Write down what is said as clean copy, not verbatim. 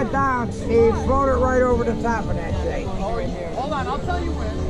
it down, Steve. Float it right over the top of that thing. Hold on, I'll tell you when.